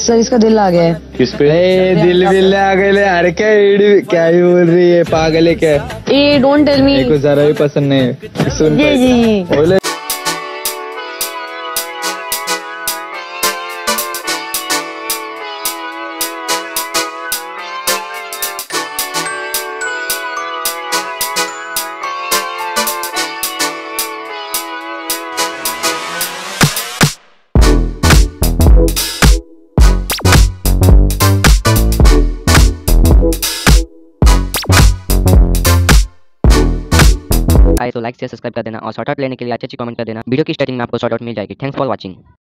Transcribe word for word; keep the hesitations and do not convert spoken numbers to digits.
Sir इसका दिल आ गया है। किस पे? ए, दिल विल आ गए। अरे क्या एडी, क्या ही बोल रही है, पागल है क्या? ए डोंट टेल मी। मेरे को जरा भी पसंद नहीं। सुन जी जी बोले आए तो लाइक से सब्सक्राइब कर देना और शॉर्ट आउट लेने के लिए अच्छी अच्छी कमेंट कर देना। वीडियो की स्टार्टिंग में आपको शॉर्ट आउट मिल जाएगी। Thanks for watching.